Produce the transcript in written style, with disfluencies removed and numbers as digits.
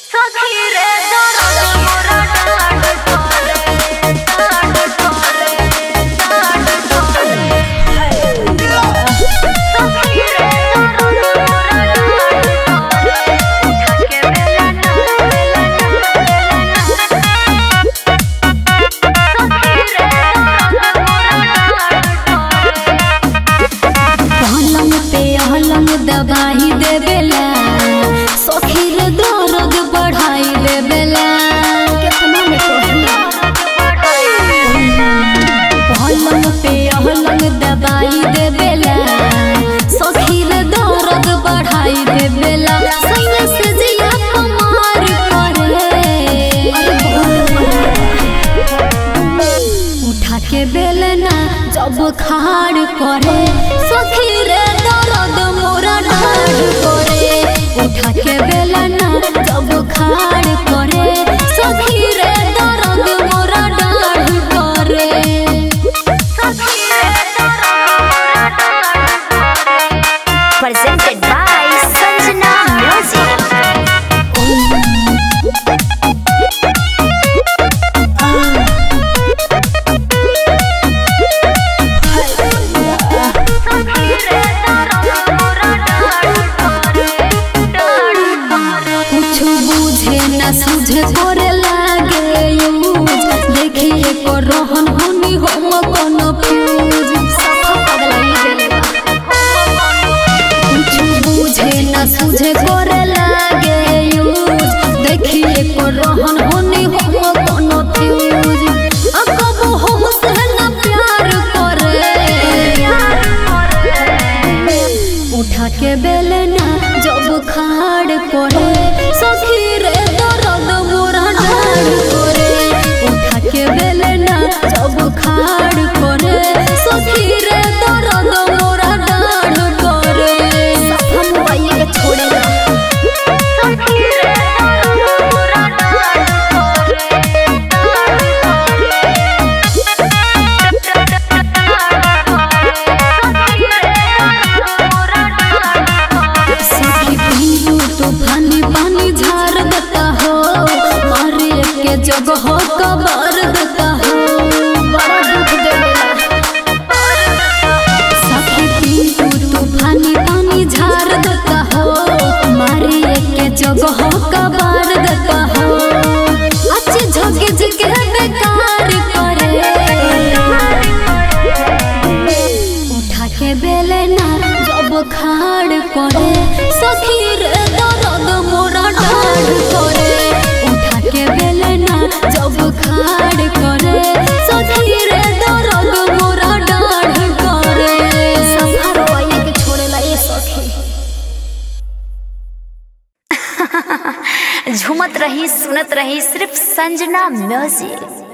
दबाई देवेला सखीर दर्द बढ़ाई देवेला कितना में पलंग पे अहलंग दबाई देवेला सखीर दर्द बढ़ाई देवेला सैया से जिया कमार करे उठा के बेलना जब खाड़ करे सखीर दर्द मोरा डाढ़ करे उठा के बेलना जब खाड़ करे सखीर दर्द मोरा डाढ़ करे Presented by Sanjana Music. सूझे तोरे लागे यूज देखिए को रोहन होनी हम कोनो फ्यूज कुछ बुझे ना सूझे तोरे लागे यूज देखिए को रोहन होनी हम कोनो फ्यूज अब हम से ना प्यार करे उठा के बेलना जब खाड़ करे सखीर दर्द मोरा डाढ़ करे उठा के बेलना जब खाड़ करे सखीर दर्द मोरा डाढ़ करे हम भाई के छोड़ेगा जगह कबर देता हो बड़ा दुख देवेला सखी पिंटू तूफानी पानी झाड़ देता हो मारी के जगह कबर देता हो अच्छे झोंके झुके बेकार करे उठा के बेलना जब खाड़ करे सखीर दर्द मोरा डाढ़ करे उठा के बेलना जब खाड़ करे सखीर दर्द मोरा डाढ़ करे संभारो आइए के छोड़ेला ए सखी झूमत रही सुनत रही सिर्फ संजना म्यूजिक।